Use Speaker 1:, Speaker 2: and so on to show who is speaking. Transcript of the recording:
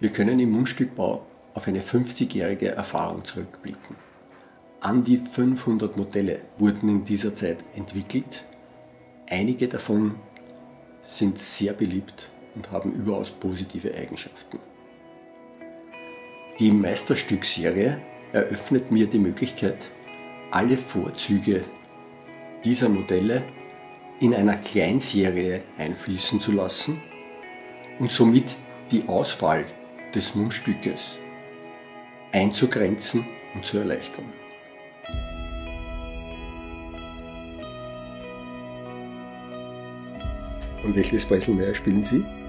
Speaker 1: Wir können im Mundstückbau auf eine 50-jährige Erfahrung zurückblicken. An die 500 Modelle wurden in dieser Zeit entwickelt. Einige davon sind sehr beliebt und haben überaus positive Eigenschaften. Die Meisterstück-Serie eröffnet mir die Möglichkeit, alle Vorzüge dieser Modelle in einer Kleinserie einfließen zu lassen und somit die Auswahl des Mundstückes einzugrenzen und zu erleichtern. Und welches Preiselmeier spielen Sie?